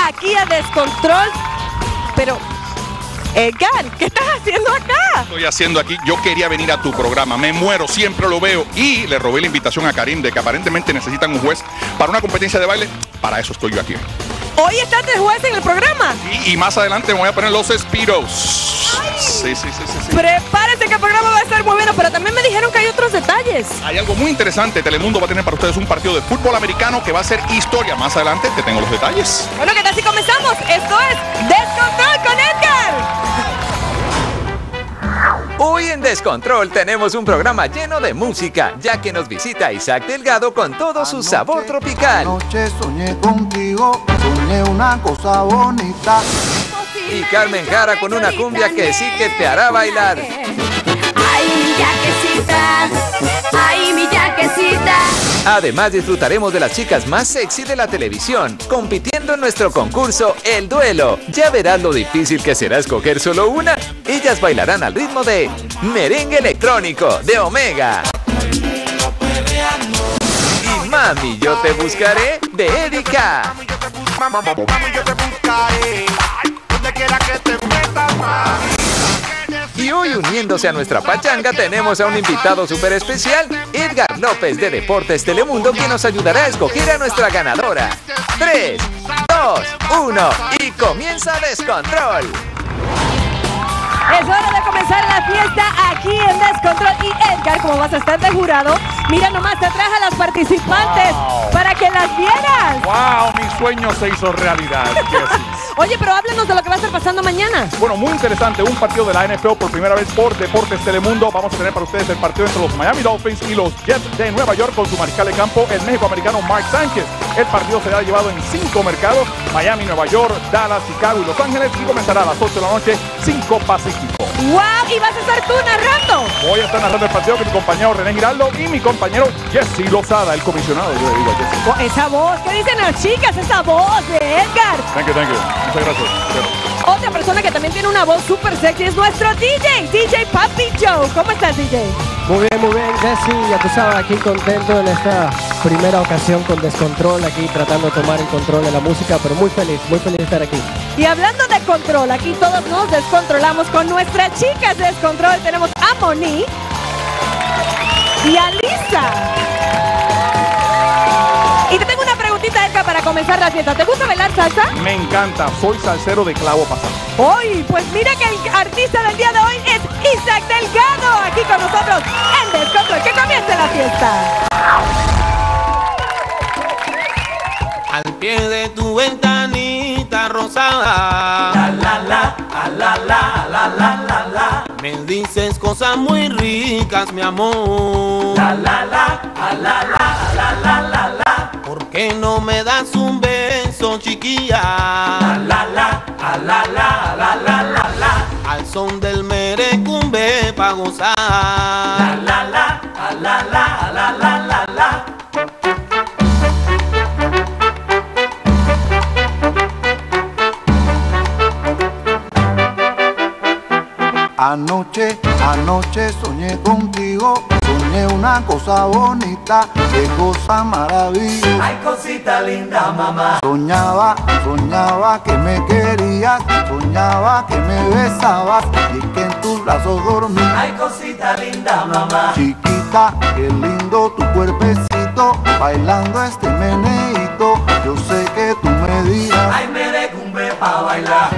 aquí a Descontrol. Pero, Edgar, ¿qué estás haciendo acá? Estoy haciendo aquí, yo quería venir a tu programa, me muero, siempre lo veo. Y le robé la invitación a Karim de que aparentemente necesitan un juez para una competencia de baile. Para eso estoy yo aquí. Hoy estás de juez en el programa. Y más adelante me voy a poner los Speedos. Sí. Prepárense que el programa va a estar muy bueno, pero también me dijeron que hay otros detalles. Hay algo muy interesante. Telemundo va a tener para ustedes un partido de fútbol americano que va a ser historia. Más adelante te tengo los detalles. Bueno, ¿qué tal si comenzamos? Esto es Descontrol con Edgar. Hoy en Descontrol tenemos un programa lleno de música, ya que nos visita Isaac Delgado con todo su sabor tropical. Anoche soñé contigo, soñé una cosa bonita. Y Carmen Jara con una cumbia que sí que te hará bailar. Ay, mi yaquecita, ay, mi yaquecita. Además disfrutaremos de las chicas más sexy de la televisión, compitiendo en nuestro concurso El Duelo. Ya verás lo difícil que será escoger solo una. Ellas bailarán al ritmo de Merengue Electrónico de Omega. Y Mami, yo te buscaré de Erika. Mami, yo te buscaré, donde quiera que te metas, mami. Y hoy uniéndose a nuestra pachanga tenemos a un invitado súper especial, Edgar López de Deportes Telemundo, quien nos ayudará a escoger a nuestra ganadora. 3, 2, 1 y comienza Descontrol. Es hora de comenzar la fiesta aquí en Descontrol. Y Edgar, como vas a estar de jurado, mira nomás, te traje a las participantes para que las vieras. ¡Wow! Mi sueño se hizo realidad. Oye, pero háblanos de lo que va a estar pasando mañana. Bueno, muy interesante, un partido de la NFL por primera vez por Deportes Telemundo. Vamos a tener para ustedes el partido entre los Miami Dolphins y los Jets de Nueva York con su mariscal de campo, el México-americano Mark Sánchez. El partido será llevado en 5 mercados: Miami, Nueva York, Dallas, Chicago y Los Ángeles, y comenzará a las 8 de la noche, 5 Pacífico. ¡Wow! ¿Y vas a estar tú narrando? Voy a estar narrando el partido con mi compañero René Giraldo y mi compañero Jesse Lozada, el comisionado. Yo le digo a Jesse. Oh, esa voz, ¿qué dicen las chicas? Esa voz de Edgar. Thank you. Muchas gracias. Otra persona que también tiene una voz súper sexy es nuestro DJ Papi Joe. ¿Cómo estás, DJ? Muy bien, Jesse, ya tú sabes, aquí contento en esta primera ocasión con Descontrol, aquí tratando de tomar el control de la música, pero muy feliz de estar aquí. Y hablando de control, aquí todos nos descontrolamos con nuestras chicas de Descontrol. Tenemos a Moni y a Lisa. Y te tengo una preguntita, Edgar, para comenzar la fiesta. ¿Te gusta bailar salsa? Me encanta, soy salsero de clavo pasado. Hoy, pues mira que el artista del día de hoy es Isaac Delgado, aquí con nosotros en Descontrol. ¡Que comience la fiesta! Al pie de tu ventanita rosada, la. Me dices cosas muy ricas, mi amor. La. ¿Por qué no me das un beso, chiquilla? La. Al son del merecumbe pa' gozar. La. Anoche soñé contigo, soñé una cosa bonita, qué cosa maravillosa. Ay, cosita linda, mamá. Soñaba que me querías, soñaba que me besabas y que en tus brazos dormí. Ay, cosita linda, mamá. Chiquita, qué lindo tu cuerpecito, bailando este meneíto, yo sé que tú me dirás. Ay, merecumbe pa' bailar.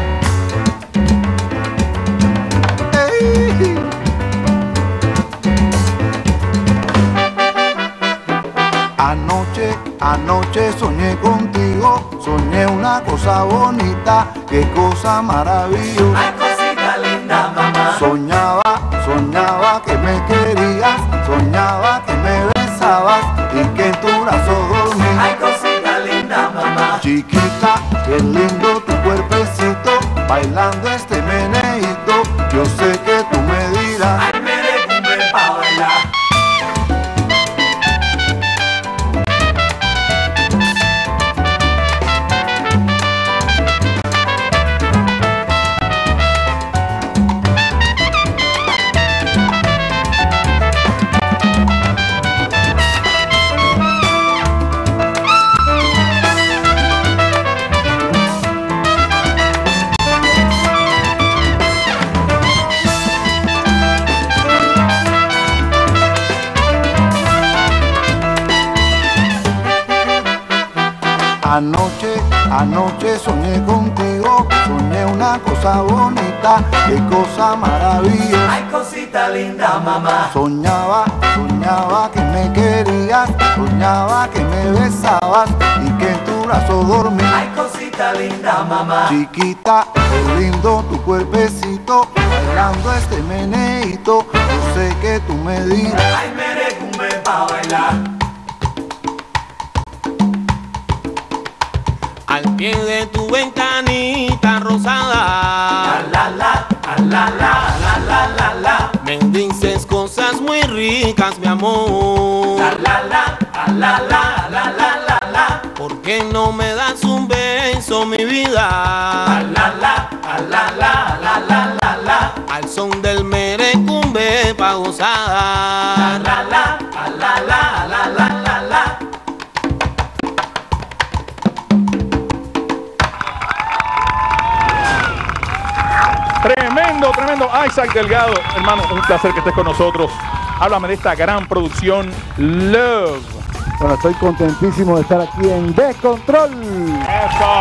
Anoche soñé contigo, soñé una cosa bonita, qué cosa maravillosa. Ay, cosita linda, mamá. Soñaba que me querías, soñaba que me besabas y que en tu brazo dormí. Ay, cosita linda, mamá. Chiquita, qué lindo tu cuerpecito, bailando este meneíto, yo sé que tú me dirás. Ay, merecumbe pa' bailar. Anoche soñé contigo, soñé una cosa bonita, qué cosa maravillosa. Ay, cosita linda, mamá. Soñaba que me querías, soñaba que me besabas y que en tu brazo dormía. Ay, cosita linda, mamá. Chiquita, qué lindo tu cuerpecito, bailando este meneíto, yo sé que tú me dirás. Ay, merecumbe pa' bailar. Al pie de tu ventanita rosada, La la la, la la la la la la. me dices cosas muy ricas, mi amor. La la la la la la la la la. ¿Por qué no me das un beso, mi vida? La la la la la la la la la. Al son del merecumbe pa' gozar. La la la la la la la la. Tremendo, Isaac Delgado. Hermano, un placer que estés con nosotros. Háblame de esta gran producción, Love. Bueno, estoy contentísimo de estar aquí en Descontrol. ¡Eso!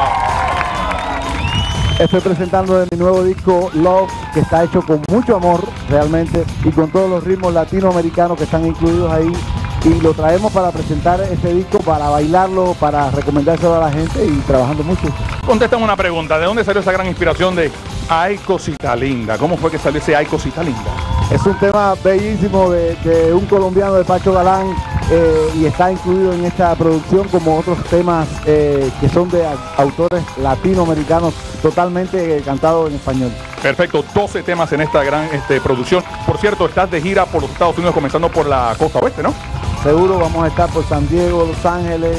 Estoy presentando de mi nuevo disco Love, que está hecho con mucho amor realmente y con todos los ritmos latinoamericanos que están incluidos ahí, y lo traemos para presentar este disco, para bailarlo, para recomendárselo a la gente y trabajando mucho. Contéstame una pregunta, ¿de dónde salió esa gran inspiración de Ay Cosita Linda? ¿Cómo fue que salió ese Ay Cosita Linda? Es un tema bellísimo de un colombiano, de Pacho Galán, y está incluido en esta producción como otros temas que son de autores latinoamericanos, totalmente cantados en español. Perfecto, 12 temas en esta gran producción. Por cierto, estás de gira por los Estados Unidos, comenzando por la costa oeste, ¿no? Seguro vamos a estar por San Diego, Los Ángeles,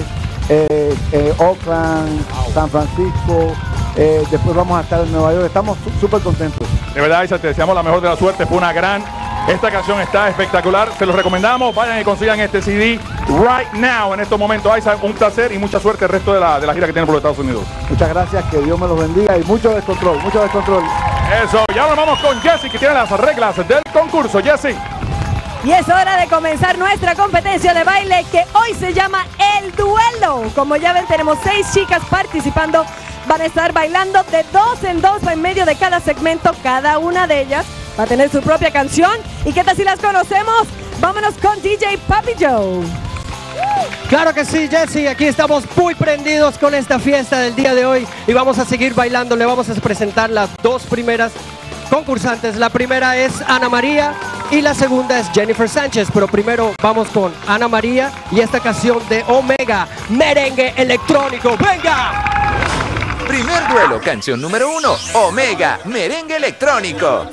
Oakland, San Francisco, después vamos a estar en Nueva York. Estamos súper contentos. De verdad, Isaac, te deseamos la mejor de la suerte. Fue una gran... Esta canción está espectacular. Se los recomendamos. Vayan y consigan este CD right now, en estos momentos. Isaac, un placer y mucha suerte el resto de la gira que tienen por los Estados Unidos. Muchas gracias, que Dios me los bendiga y mucho descontrol, mucho descontrol. Eso, ya nos vamos con Jessie, que tiene las reglas del concurso. Jessie. Y es hora de comenzar nuestra competencia de baile, que hoy se llama El Duelo. Como ya ven, tenemos 6 chicas participando. Van a estar bailando de 2 en 2 en medio de cada segmento. Cada una de ellas va a tener su propia canción. ¿Y qué tal si las conocemos? Vámonos con DJ Papi Joe. Claro que sí, Jesse, aquí estamos muy prendidos con esta fiesta del día de hoy y vamos a seguir bailando. Le vamos a presentar las 2 primeras concursantes. La primera es Ana María y la segunda es Jennifer Sánchez, pero primero vamos con Ana María y esta canción de Omega, Merengue Electrónico. ¡Venga! Primer duelo, canción número 1, Omega, Merengue Electrónico.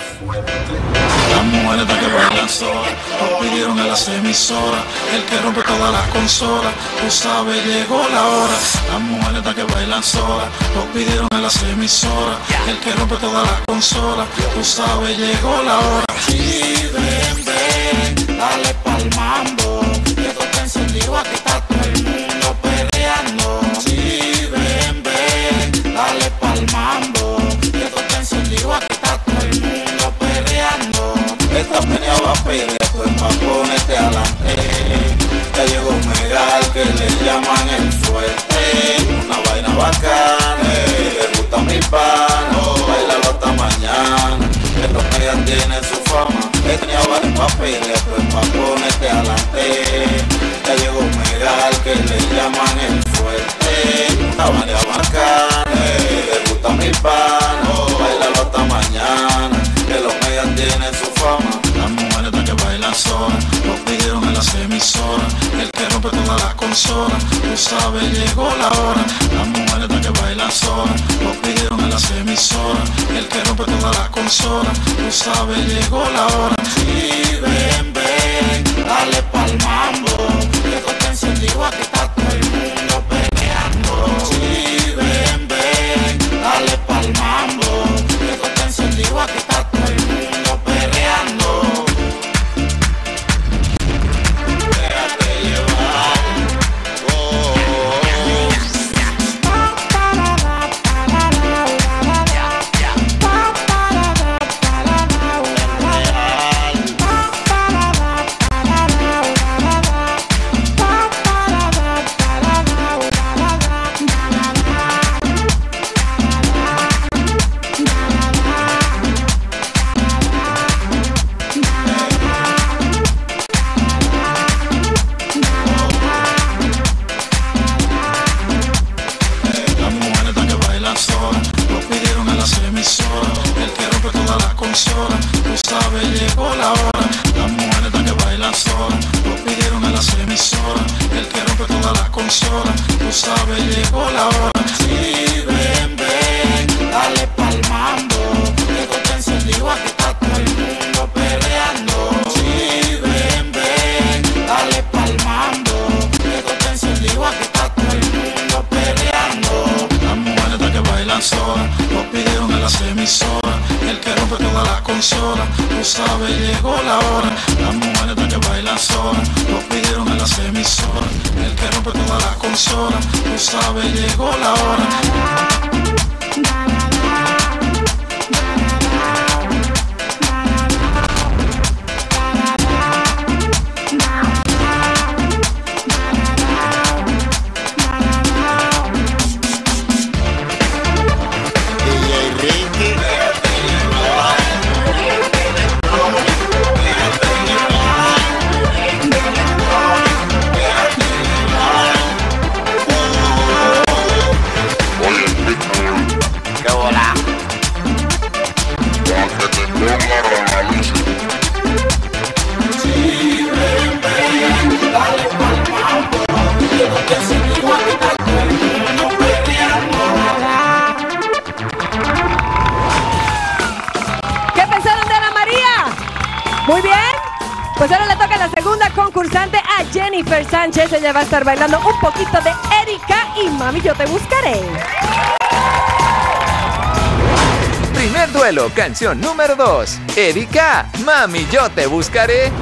Las mujeres que bailan solas, lo pidieron en las emisoras, el que rompe todas las consolas, tú sabes, llegó la hora. Las mujeres que bailan solas, lo pidieron en las emisoras, el que rompe todas las consolas, tú sabes, llegó la hora. Sí, ven, ven, dale pa'l mambo, que esto está encendido, aquí está todo el mundo peleando. Sí, ven, ven, dale pa'l mambo, que esto está encendido, aquí está todo el mundo peleando. Esta peña va a pedir esto es pa' ponerte adelante. Ya llegó Megal, que le llaman el fuerte. Una vaina bacana, le gusta mi pano, bailalo hasta mañana, que los medias tienen su fama. Esta peña va a pedir esto es pa' ponerte adelante. Ya llegó Megal, que le llaman el fuerte. Una vaina bacana, le gusta mi pano, bailalo hasta mañana, que los medias tienen su fama. Las mujeres que bailan solas, lo pidieron en las emisoras, el que rompe todas las consolas, tú sabes, llegó la hora. Las mujeres que bailan solas, lo pidieron en las emisoras, el que rompe todas las consolas, tú sabes, llegó la hora. Sí, ven, ven, dale pa'l mambo, que esto está encendido, aquí está todo el mundo peleando. Sí, ven, ven, dale pa'l mambo, que esto está encendido, aquí está todo el mundo peleando. Déjate llevar, oh, sabes, llegó la hora. Sí, ven, ven, dale pa'l mambo. Esto te encendido, aquí está todo el mundo peleando. Sí, ven, ven, dale pa'l mambo. Esto te encendido, aquí está todo el mundo peleando. Las mujeres que bailan solas, lo pidieron en las emisoras. El que rompe todas las consolas, tú sabes, llegó la hora. Las mujeres que bailan solas, lo pidieron en las emisoras. El que rompe todas las consolas, tú sabes, llegó la hora. Muy bien, pues ahora le toca a la segunda concursante, a Jennifer Sánchez. Ella va a estar bailando un poquito de Erika y Mami, yo te buscaré. Primer duelo, canción número 2. Erika, Mami, yo te buscaré.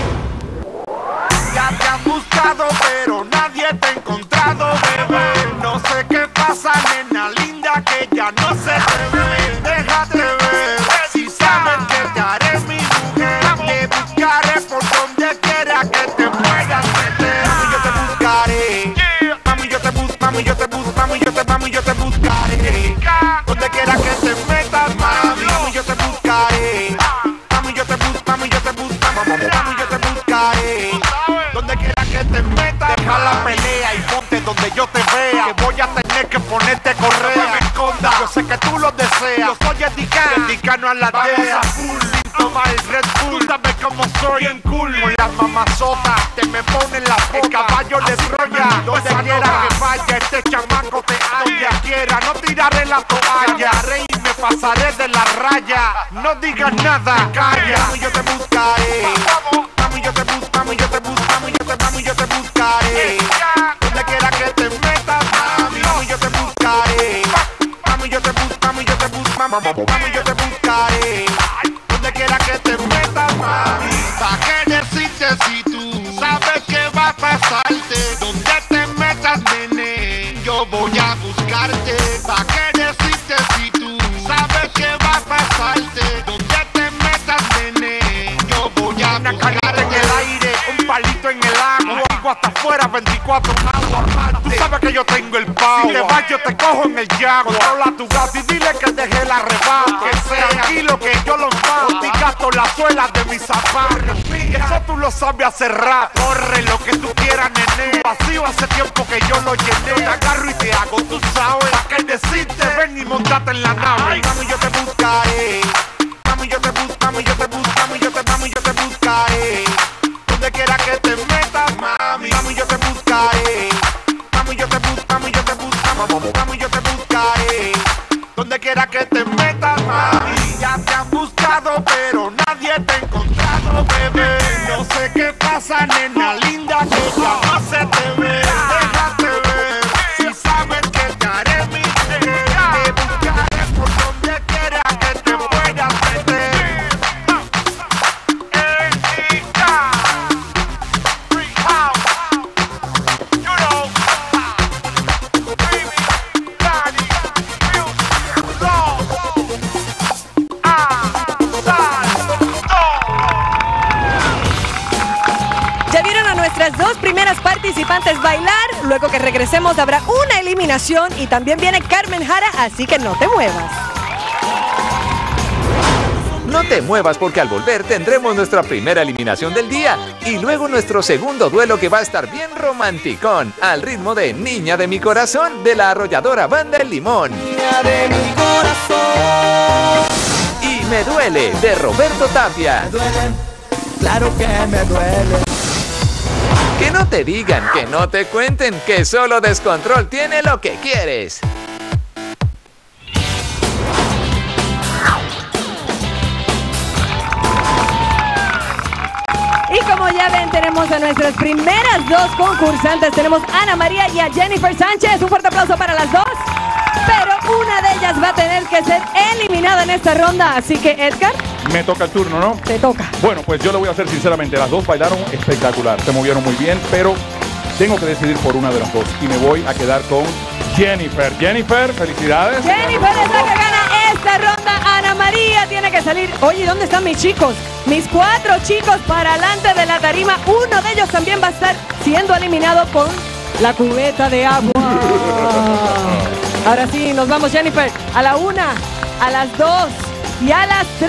Ya te han buscado, pero nadie te ha encontrado, bebé. No sé qué pasa, nena linda, que ya no se te ve. Déjate ver, si sabes que te haré mi mujer. Te buscaré por donde quiera que te puedas meter. Mami, yo te buscaré. Mami, yo te busco, mami, yo te busco, mami, yo te buscaré. Donde quiera que te metas, mami, mami, yo te buscaré. Mami, yo te busco, mami, yo te busco, mami, yo te buscaré. Donde quiera que te metas, deja la pelea y ponte donde yo te vea. Que voy a tener que ponerte correa. No me escondas, yo sé que tú lo deseas. Yo soy Edicano a la DEA. Toma el Red Bull, tú sabes cómo soy, bien cool. Con las mamazotas, te me ponen la boca. El caballo de Troya, donde quiera que vaya, este chamaco te halla. Quiera, no tiraré la toalla. Y me pasaré de la raya. No digas nada, calla. Mami, yo te buscaré. Mami, yo te busco, mami, yo te busco, mami, yo te buscaré. Donde quiera que te metas, mami, mami, yo te buscaré. Mami, yo te busco, mami, yo te busco, mami, yo te buscaré. Donde quiera que te metas, mami. ¿Pa' qué decirte si tú sabes que va a pasarte? Donde te metas, nene, yo voy a buscarte. ¿Pa' qué decirte si tú sabes que va a pasarte? Donde te metas, nene, yo voy a una cagar en el aire, un palito en el agua. Digo hasta afuera, 24 agua. Tú sabes que yo tengo el pavo. Si te vas, yo te cojo en el yago. Controla tu gato y dile que deje el arrebato. Que sea tranquilo que yo los mato. Y gasto la suela de mis zapatos. Eso tú lo sabes hace rato. Corre lo que tú quieras, nene. Vacío hace tiempo que yo lo llené. Te agarro y te hago, tú sabes. ¿Pa' qué decirte? Ven y montate en la nave. Ay, mami, yo te buscaré. Mami, yo te busco, mami, yo te busco, mami, yo te buscaré. Donde quiera que te metas, mami, mami, yo te buscaré. Mami, yo te busco, mami, yo te busco, mami, yo te buscaré. Donde quiera que te metas, mami. Ya te han buscado, pero nadie te ha encontrado, bebé. No sé qué pasa, nena linda, que ya no se te ve. Déjate ver, si sabes que te haré mi mujer. Te buscaré por donde quiera que te puedas meter. Erika, free house, you know, baby, daddy, music, love, Ya vieron a nuestras dos primeras participantes bailar. Luego que regresemos habrá una eliminación y también viene Carmen Jara, así que no te muevas. No te muevas porque al volver tendremos nuestra primera eliminación del día y luego nuestro segundo duelo que va a estar bien romanticón al ritmo de Niña de mi corazón de la arrolladora Banda El Limón. Niña de mi corazón. Y Me duele de Roberto Tapia. Me duele, claro que me duele. Que no te digan, que no te cuenten, que solo Descontrol tiene lo que quieres. Y como ya ven, tenemos a nuestras primeras dos concursantes. Tenemos a Ana María y a Jennifer Sánchez. Un fuerte aplauso para las dos. Pero una de ellas va a tener que ser eliminada en esta ronda. Así que, Edgar, me toca el turno, ¿no? te toca. Bueno, pues yo lo voy a hacer sinceramente. Las dos bailaron espectacular, se movieron muy bien, pero tengo que decidir por una de las dos. Y me voy a quedar con Jennifer. Jennifer, felicidades. Jennifer es la que gana esta ronda. Ana María tiene que salir. Oye, ¿dónde están mis chicos? Mis 4 chicos para adelante de la tarima. Uno de ellos también va a estar siendo eliminado con la cubeta de agua. Ahora sí, nos vamos, Jennifer. A la 1, a las 2 y a las 3.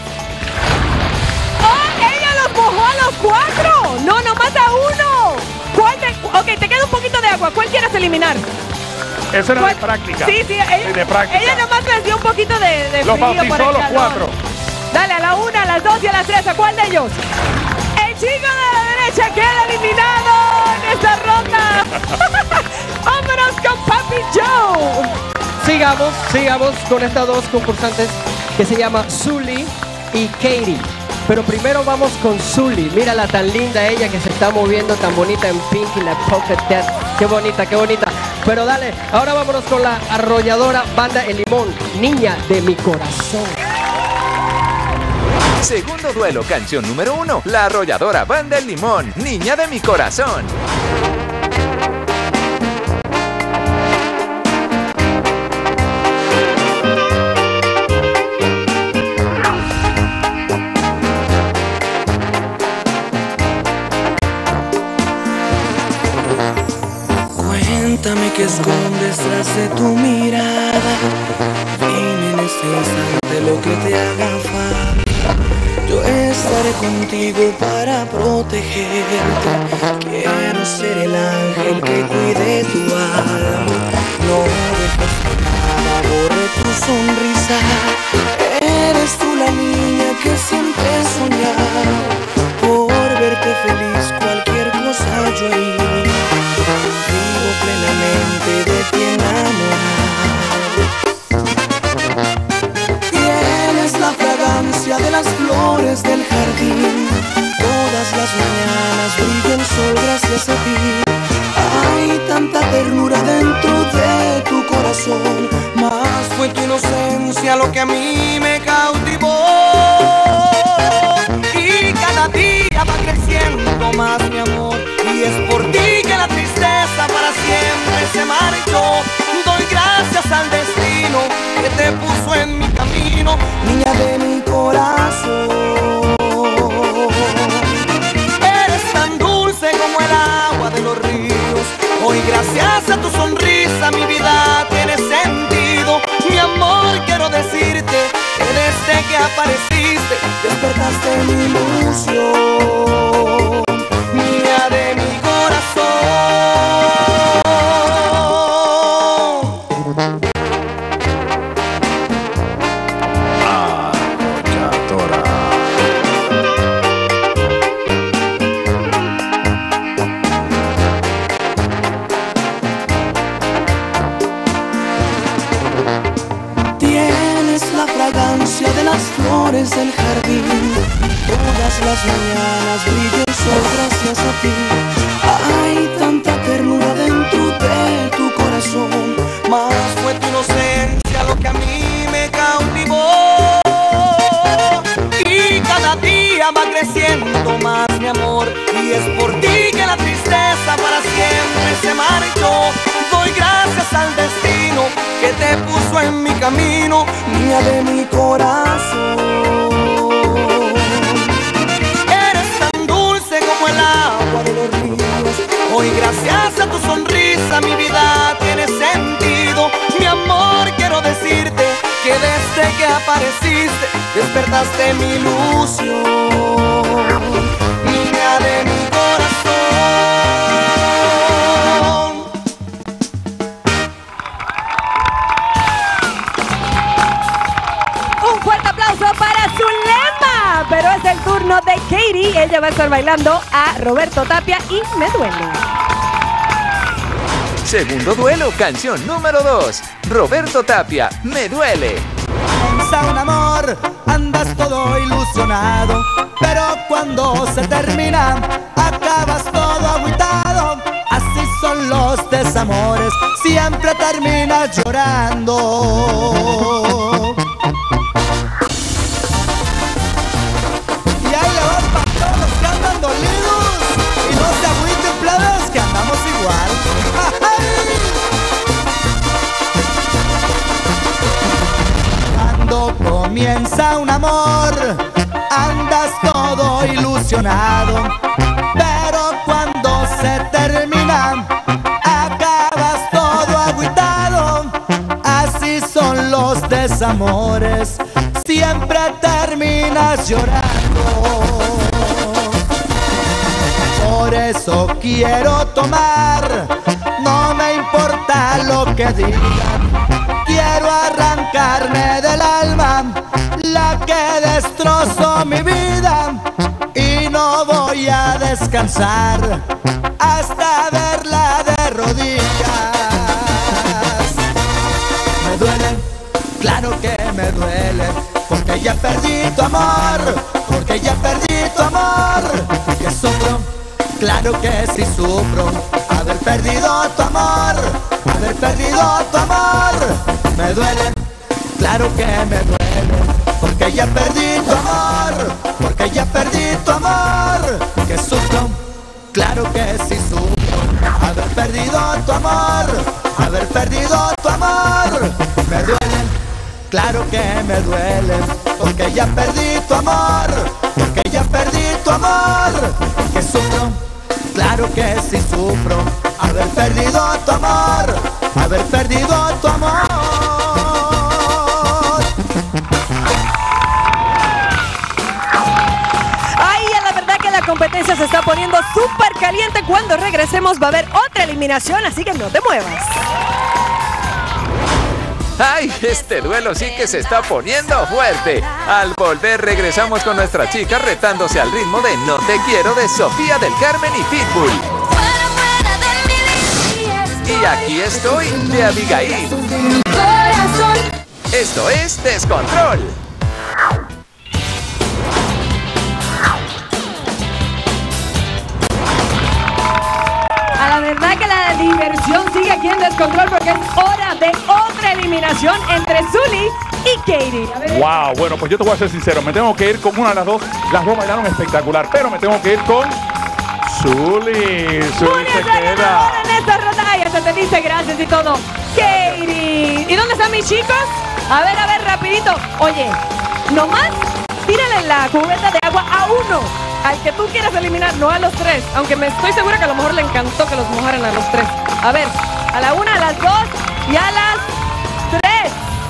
¡Oh! ¡Ella los mojó a los 4! ¡No, nomás a uno! Ok, te queda un poquito de agua. ¿Cuál quieres eliminar? Eso era de práctica. Sí, ella, de práctica. Ella nomás les dio un poquito de los frío bautizó por el los calor. 4. Dale, a la 1, a las 2 y a las 3. ¿A cuál de ellos? El chico de la derecha queda eliminado en esta ronda. ¡Vámonos con Papi Joe! Sigamos con estas dos concursantes que se llama Zully y Katie. Pero primero vamos con Zully. Mírala tan linda ella que se está moviendo, tan bonita en pink y la pocket dance. Qué bonita, qué bonita. Pero dale, ahora vámonos con la arrolladora Banda El Limón, Niña de mi Corazón. Segundo duelo, canción número 1, la arrolladora Banda El Limón, Niña de mi Corazón. Cuéntame qué escondes tras de tu mirada. Dime en este instante lo que te haga falta. Yo estaré contigo para protegerte. Quiero ser el ángel que cuide tu alma. No dejes que nada borre tu sonrisa. Eres tú la niña que siempre he soñado. Por verte feliz cualquier cosa yo haría. Vivo plenamente de ti enamorado. Tienes la fragancia de las flores del jardín. Todas las mañanas brilla el sol gracias a ti. Hay tanta ternura dentro de tu corazón. Más fue tu inocencia lo que a mí me cautivó. Y cada día va creciendo más mi amor. Y es por ti que la tristeza para siempre se marchó. Doy gracias al destino que te puso en mi camino, niña de mi corazón. Eres tan dulce como el agua de los ríos. Hoy gracias a tu sonrisa mi vida tiene sentido. Mi amor, quiero decirte que desde que apareciste despertaste mi ilusión, niña de mi corazón. Arrolladora. Tienes la fragancia de las flores del jardín. Todas las mañanas brilla el sol gracias a ti. Hay tanta ternura dentro de tu corazón. Más fue tu inocencia lo que a mí me cautivó. Y cada día va creciendo más mi amor. Y es por ti que la tristeza para siempre se marchó. Doy gracias al destino que te puso en mi camino, niña de mi corazón. Eres tan dulce como el agua de los ríos. Hoy gracias a tu sonrisa mi vida tiene sentido. Mi amor, quiero decirte que desde que apareciste despertaste mi ilusión, niña de mi corazón. Un fuerte aplauso para Zulema. Pero es el turno de Katie. Ella va va a estar bailando a Roberto Tapia y Me Duele. Segundo duelo, canción número 2. Roberto Tapia, Me Duele. Comienza un amor, andas todo ilusionado, pero cuando se termina, acabas todo agüitado. Así son los desamores, siempre terminas llorando. Y ahí le van para todos los que andan dolidos, y no se agüiten plebes que andamos igual. Cuando comienza un amor, andas todo ilusionado, pero cuando se termina, acabas todo agüitado. Así son los desamores, siempre terminas llorando. Por eso quiero tomar, no me importa lo que digan. Quiero arrancarme del alma la que destrozó mi vida, y no voy a descansar hasta verla de rodillas. Me duele, claro que me duele, porque ya perdí tu amor, porque ya perdí tu amor. Que sufro, claro que sí sufro, haber perdido tu amor, haber perdido tu amor. Me duele, claro que me duele, porque ya perdí tu amor, porque ya perdí tu amor. Que sufro, claro que sí sufro, haber perdido tu amor, haber perdido tu amor. Me duele, claro que me duele, porque ya perdí tu amor, porque ya perdí tu amor. Que sufro, claro que sí sufro, haber perdido tu amor, haber perdido tu amor. La competencia se está poniendo súper caliente. Cuando regresemos va a haber otra eliminación, así que no te muevas. ¡Ay! Este duelo sí que se está poniendo fuerte. Al volver regresamos con nuestra chica retándose al ritmo de No Te Quiero de Sofía del Carmen y Pitbull. Y aquí estoy de Abigail. Esto es Descontrol. La verdad que la diversión sigue aquí en Descontrol, porque es hora de otra eliminación entre Zully y Katie. Wow, bueno, pues yo te voy a ser sincero, me tengo que ir con una de las dos. Las dos bailaron espectacular, pero me tengo que ir con Zully. Zully se queda en esta ronda. Ay, hasta te dice gracias y todo. Katie. ¿Y dónde están mis chicos? A ver, rapidito. Oye, nomás tírale la cubeta de agua a uno, al que tú quieras eliminar, no a los tres. Aunque me estoy segura que a lo mejor le encantó que los mojaran a los tres. A ver, a la una, a las dos y a las tres.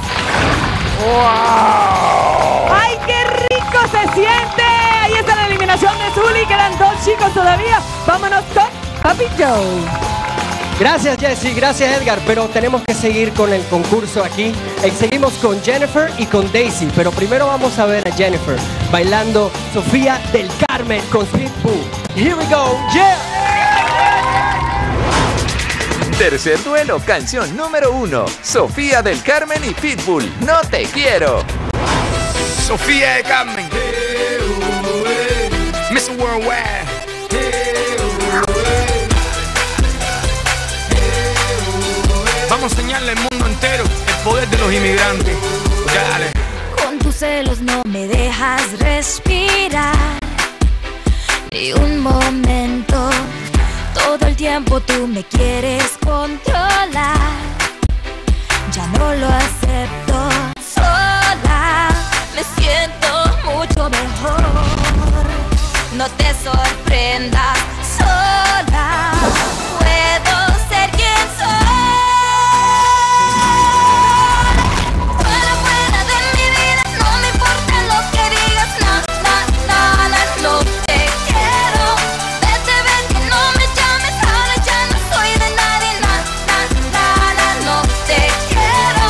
¡Wow! ¡Ay, qué rico se siente! Ahí está la eliminación de Zully. Quedan dos chicos todavía. Vámonos con Papi Joe. Gracias, Jessy, gracias, Edgar, pero tenemos que seguir con el concurso aquí. Seguimos con Jennifer y con Daisy, pero primero vamos a ver a Jennifer bailando Sofía del Carmen con Pitbull. Here we go, yeah! Tercer duelo, canción número 1. Sofía del Carmen y Pitbull, No Te Quiero. Sofía del Carmen, Miss Worldwide. Vamos a enseñarle al mundo entero el poder de los inmigrantes. Dale. Con tus celos no me dejas respirar ni un momento. Todo el tiempo tú me quieres controlar. Ya no lo acepto. Sola me siento mucho mejor. No te sorprendas. Sola puedo ser quien soy. No te quiero, vete, ven que no me llames, ahora ya no soy de nadie, no te quiero,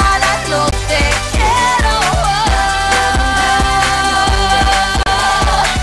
no te quiero.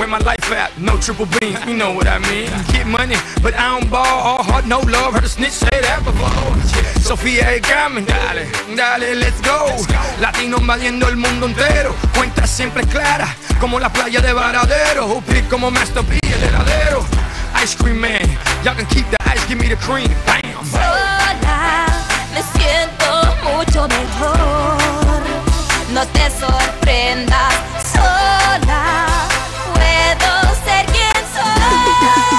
where my life at? No triple B, you know what I mean. Get money, but I don't ball. All heart, no love. Heard a snitch say that before. Sofía y Carmen, dale, dale, let's go. Latino invadiendo el mundo entero. Cuenta siempre clara, como la playa de Varadero. Hoopy como Master P, el heladero. Ice cream man, y'all can keep the ice, give me the cream. Bam. Sola me siento mucho mejor. No te sorprendas, sola puedo ser quien soy.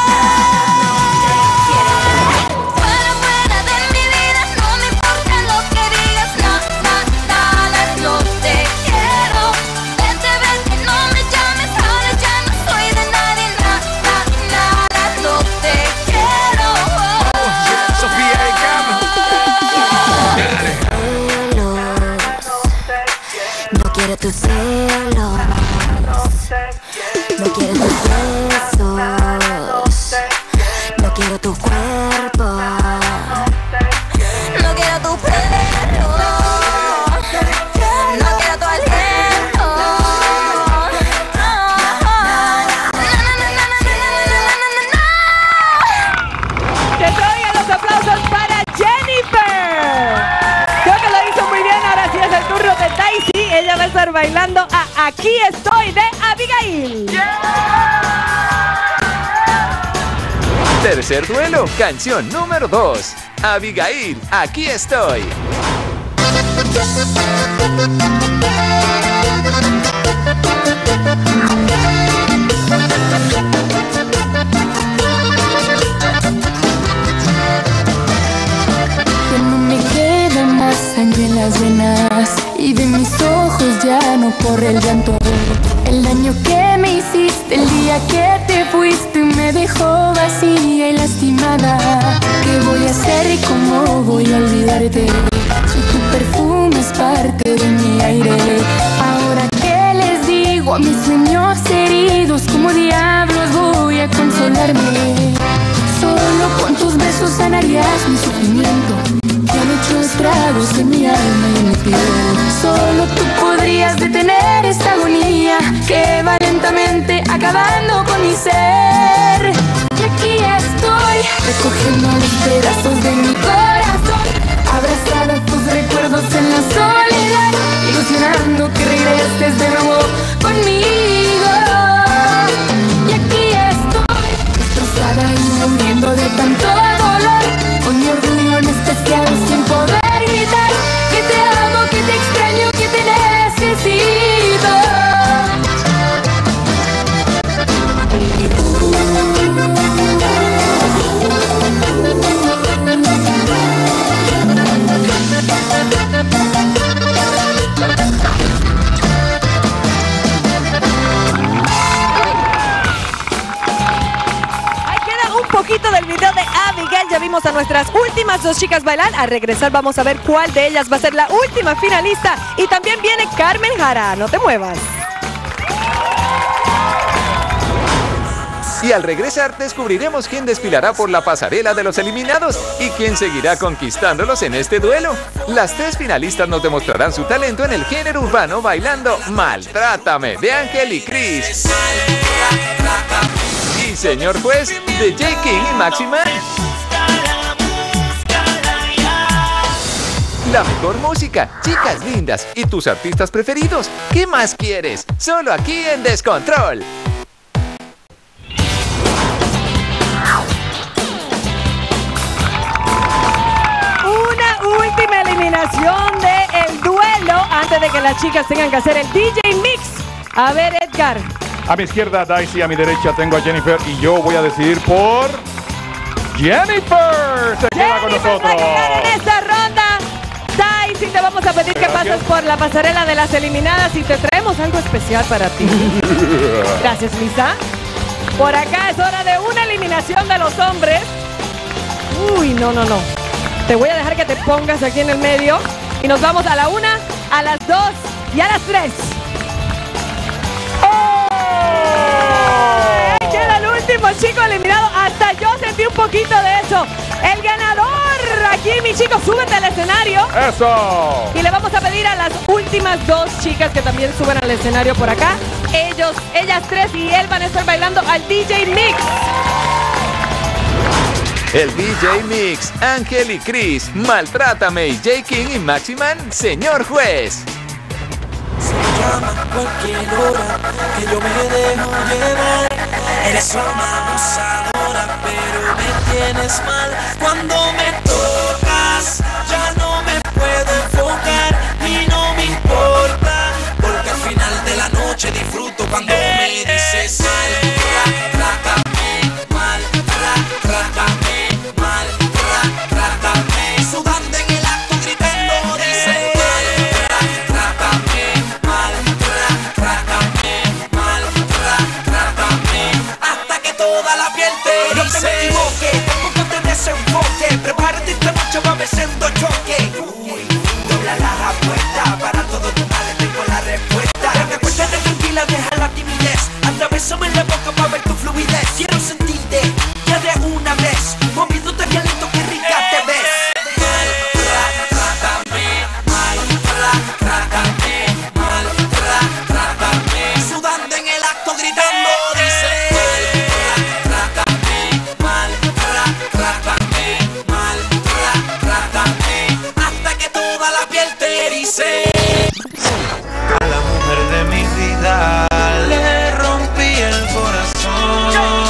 Fuera, fuera de mi vida, no me importa lo que digas. Nada, no te quiero. Vete, vete, no me llames, ahora ya no soy de nadie. Nada, no te quiero. Sofía y Carmen, dale. No quiero tus celos, no quiero tus besos, no quiero tu cuerpo, no quiero tu pelo, no quiero tu aliento. Que se oigan los aplausos para Jennifer. Creo que lo hizo muy bien. Ahora sí es el turno de Daisy. Ella va a estar bailando a Aquí Estoy de Abigail. Tercer duelo, canción número 2. Abigail, Aquí Estoy. Ya no me queda más sangre en las venas y de mis ojos ya no corre el llanto. El daño que me hiciste el día que te fuiste me dejó vacía y lastimada. ¿Qué voy a hacer y cómo voy a olvidarte? Si tu perfume es parte de mi aire. Ahora que les digo a mis sueños heridos, ¿cómo diablos voy a consolarme? Solo con tus besos sanarías mi sufrimiento. Te han hecho estragos en mi alma y en mi piel. Solo tú podrías detener esta agonía que va lentamente acabando con mi ser. Y aquí estoy, recogiendo los pedazos de mi corazón, abrazada a tus recuerdos en la soledad, ilusionando que regreses de nuevo conmigo. Y aquí estoy, destrozada y muriendo de tanto dolor, con mi orgullo anestesiado sin poder gritar que te amo, que te extraño, que te necesito. Poquito del video de Abigail. Ya vimos a nuestras últimas dos chicas bailar. Al regresar vamos a ver cuál de ellas va a ser la última finalista. Y también viene Carmen Jara. No te muevas. Y al regresar descubriremos quién desfilará por la pasarela de los eliminados y quién seguirá conquistándolos en este duelo. Las tres finalistas nos demostrarán su talento en el género urbano bailando Maltrátame de Ángel y Cris. Y Señor Juez de J. King y Maximan. La mejor música, chicas lindas y tus artistas preferidos. ¿Qué más quieres? Solo aquí en Descontrol. Una última eliminación del duelo antes de que las chicas tengan que hacer el DJ Mix. A ver, Edgar. A mi izquierda, Daisy. A mi derecha tengo a Jennifer. Y yo voy a decidir por Jennifer. Se queda con nosotros. En esta ronda, Daisy, te vamos a pedir que pases por la pasarela de las eliminadas y te traemos algo especial para ti. Gracias, Lisa. Por acá es hora de una eliminación de los hombres. Uy, no. Te voy a dejar que te pongas aquí en el medio. Y nos vamos a la 1, a las 2 y a las 3. Queda el último chico eliminado. Hasta yo sentí un poquito de eso. El ganador aquí, mi chico, súbete al escenario. ¡Eso! Y le vamos a pedir a las últimas dos chicas que también suben al escenario por acá. Ellas tres y él van a estar bailando al DJ Mix. El DJ Mix, Ángel y Chris, Maltrátame y J. King y Maximan, señor juez. Se llama cualquier hora que yo me dejo llevar. Eres una abusadora, pero me tienes mal. Cuando me tocas, ya no me puedo enfocar y no me importa, porque al final de la noche disfruto cuando me dices trátame mal, trátame mal, trátame. Sudando en el acto gritando, dice trátame mal, hasta que toda la piel te no te me equivoques, tampoco te desenfoques. Prepárate, esta noche va a haber siendo choque. Dobla las apuestas, para todo tu mal tengo la respuesta. Acuéstate tranquila, deja la timidez. Atravésame la boca para ver tu fluidez. Quiero sentirte ya de una vez, moviéndote violento, que rica te ves. sudando en el acto gritando, dice trátame mal, trátame, hasta que toda la piel te dice. A la mujer de mi vida le rompí el corazón.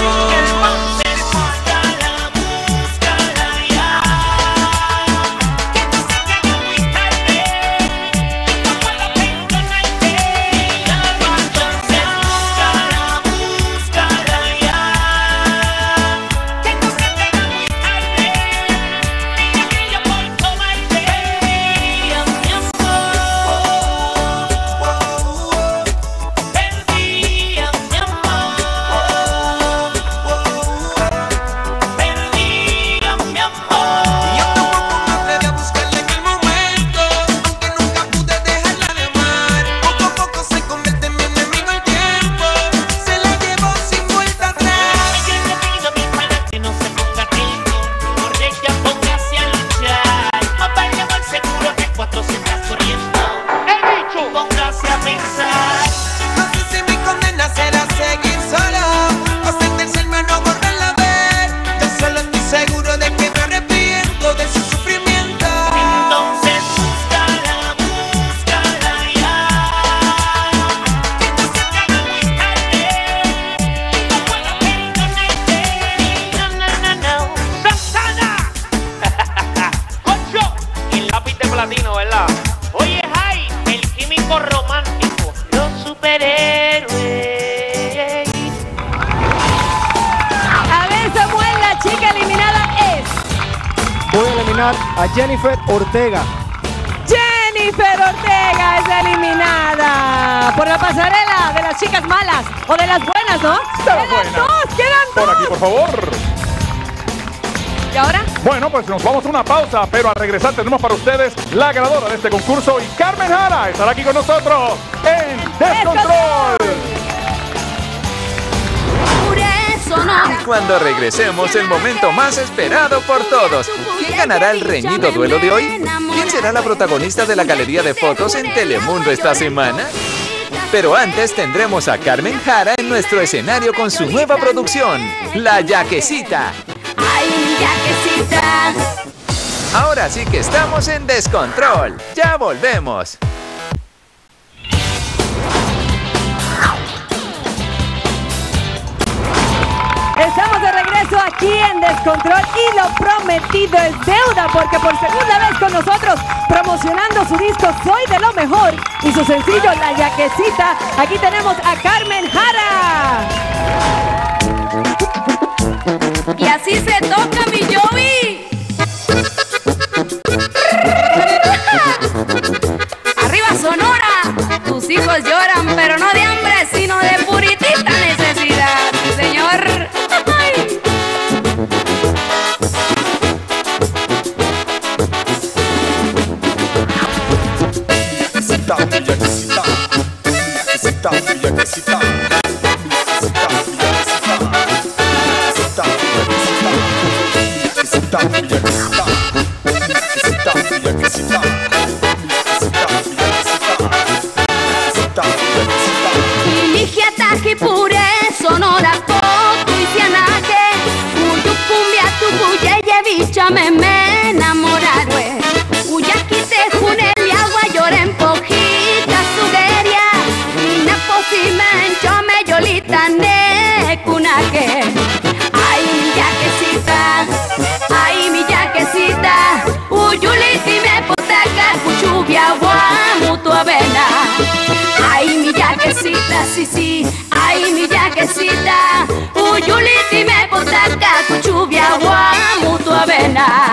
Latino, ¿verdad? Oye, Jai, el químico romántico, los superhéroes. A ver, Samuel, la chica eliminada es... Voy a eliminar a Jennifer Ortega. Jennifer Ortega es eliminada por la pasarela de las chicas malas o de las buenas, ¿no? Quedan dos, quedan dos. Por aquí, por favor. ¿Y ahora? Bueno, pues nos vamos a una pausa, pero al regresar tenemos para ustedes la ganadora de este concurso y Carmen Jara estará aquí con nosotros en Descontrol. Y cuando regresemos, el momento más esperado por todos. ¿Quién ganará el reñido duelo de hoy? ¿Quién será la protagonista de la galería de fotos en Telemundo esta semana? Pero antes tendremos a Carmen Jara en nuestro escenario con su nueva producción, La Yaquecita. Ay, mi yaquecita. Ahora sí que estamos en Descontrol. Ya volvemos. Estamos de regreso aquí en Descontrol y lo prometido es deuda, porque por segunda vez con nosotros promocionando su disco Soy de lo Mejor y su sencillo La Yaquecita, aquí tenemos a Carmen Jara. Y así se toca, mi Joey. Arriba Sonora, tus hijos lloran, pero no de hambre, sino de puritita necesidad, señor. Ay. Yaqui pure Sonora foto y cianaje Uyu cumbia tu cuyeye bicha me enamoraré Uyaki te juneli agua lloren pojita sugeria Nina posimen chome yolita ne kunake Ay mi yaquecita, ay mi yaquecita Uyuliti me potaca cuchubia guamu tu avena Ay mi yaquecita, sí, sí, ay mi yaquecita Uyuliti me potaca cuchubia guamu tu avena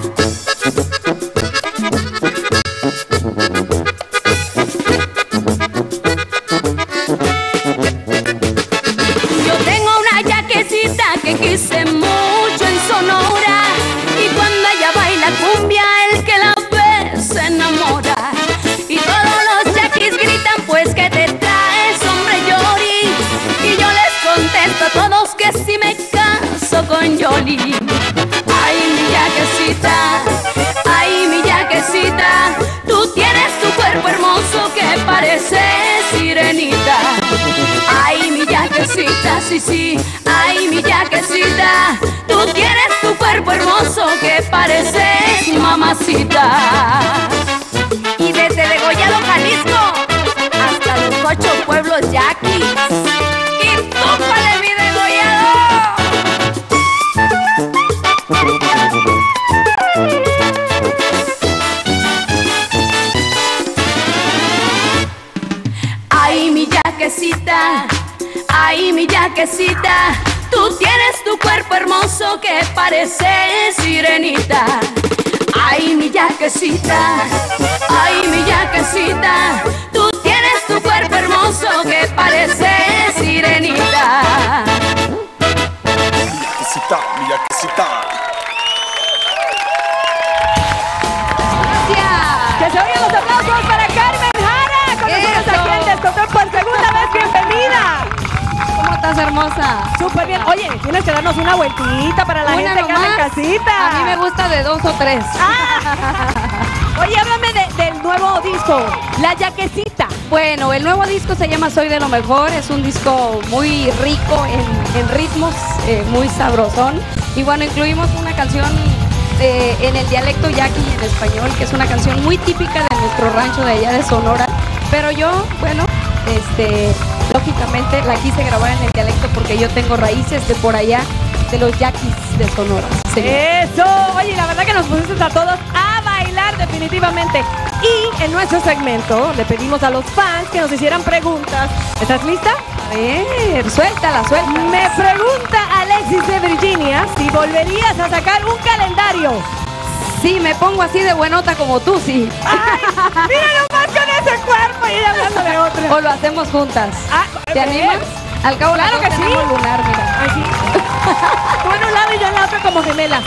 Yo tengo una yaquecita que quise mucho en Sonora Y cuando ella baila cumbia el que la ve se enamora Y todos los yaquis gritan pues que te traes hombre Yori Y yo les contesto a todos que si me caso con Yoli Ay mi yaquecita, ay mi yaquecita Tú tienes tu cuerpo hermoso que parece sirenita Ay mi yaquecita, sí, sí, ay mi yaquecita Tú tienes tu cuerpo hermoso que pareces mamacita Y desde Degollado, Jalisco hasta los 8 pueblos yaquis Y tópale mi Degollado Ay mi yaquecita, ay mi yaquecita Tú tienes tu cuerpo hermoso que parece sirenita Ay mi yaquecita, ay mi yaquecita Tú tienes tu cuerpo hermoso que parece sirenita Mi yaquecita Gracias. Que se oigan los aplausos para Carmen Jara con nosotros aquí en Descontrol por segunda vez. Bienvenida. ¿Cómo estás, hermosa? Súper bien. Oye, tienes que darnos una vueltita para la gente que anda en casita. A mí me gusta de 2 o 3. Oye, háblame del nuevo disco, La Yaquecita. Bueno, el nuevo disco se llama Soy de lo Mejor. Es un disco muy rico en ritmos, muy sabrosón. Y bueno, incluimos una canción en el dialecto yaqui y en español, que es una canción muy típica de nuestro rancho de allá de Sonora. Pero yo, bueno, lógicamente la quise grabar en el dialecto porque yo tengo raíces de por allá, de los yaquis de Sonora. Eso, oye, la verdad que nos pusiste a todos a bailar definitivamente. Y en nuestro segmento le pedimos a los fans que nos hicieran preguntas. ¿Estás lista? A ver, suéltala. Me pregunta Alexis de Virginia si volverías a sacar un calendario. Sí, me pongo así de buenota como tú, sí. Ay, mira nomás con ese cuerpo y hablando de otro. O lo hacemos juntas. ¿Te animas? Al cabo claro que sí. Lunar, mira. Ay, sí. Tú en un lado y yo en la otra como gemelas.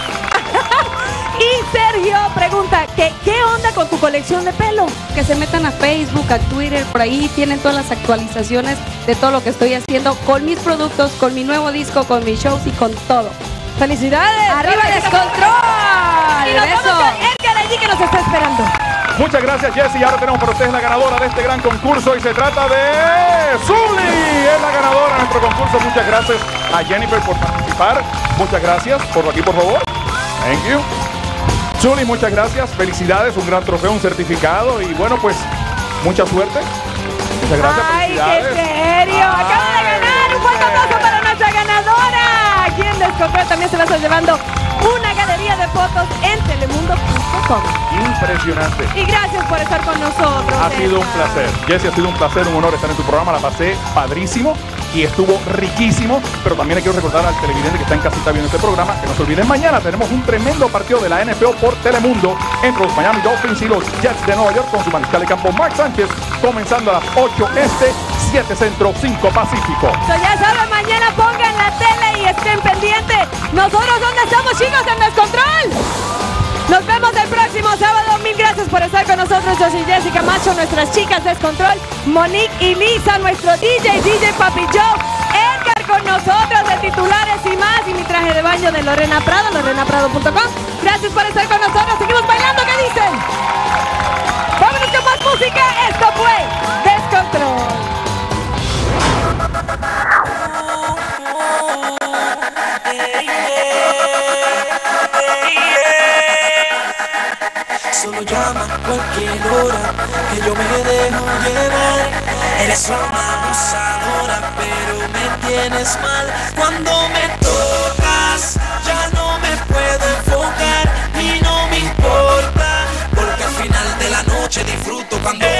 Y Sergio pregunta que ¿qué onda con tu colección de pelo? Que se metan a Facebook, a Twitter, por ahí tienen todas las actualizaciones de todo lo que estoy haciendo con mis productos, con mi nuevo disco, con mis shows y con todo. ¡Felicidades! ¡Arriba Descontrol! Y nos vamos con Edgar allí que nos está esperando. Muchas gracias, Jessie. Ahora tenemos para ustedes la ganadora de este gran concurso y se trata de Zully. Es la ganadora de nuestro concurso. Muchas gracias a Jennifer por participar. Muchas gracias. Por aquí, por favor. Thank you. Zully, muchas gracias. Felicidades. Un gran trofeo, un certificado. Y bueno, pues, mucha suerte. Muchas gracias. ¡Ay, felicidades. qué serio! Acaba de ganar. Un fuerte aplauso para nuestra ganadora. Aquí en Descontrol también se va a estar llevando una galería de fotos en telemundo.com. Impresionante. Y gracias por estar con nosotros. Ha sido un placer. Jessie, ha sido un placer, un honor estar en tu programa. La pasé padrísimo y estuvo riquísimo. Pero también le quiero recordar al televidente que está en casita viendo este programa que no se olviden, mañana tenemos un tremendo partido de la NFL por Telemundo entre los Miami Dolphins y los Jets de Nueva York con su mariscal de campo Mark Sánchez, comenzando a las 8 este, 7 centro, 5 pacífico. Ya saben, mañana pongan la tele y estén pendientes. Nosotros, ¿dónde estamos, chicos? En Descontrol. Nos vemos el próximo sábado. Mil gracias por estar con nosotros. Yo soy Jessica Macho, nuestras chicas Descontrol, Monique y Lisa, nuestro DJ Papi Joe, Edgar con nosotros de titulares y más, y mi traje de baño de Lorena Prado, lorenaprado.com. Gracias por estar con nosotros. Seguimos bailando, ¿qué dicen? Vámonos con más música. Esto fue Descontrol. cuando llama, cualquier hora que yo me dejo llevar. Eres una abusadora, pero me tienes mal. Cuando me tocas, ya no me puedo enfocar y no me importa, porque al final de la noche disfruto cuando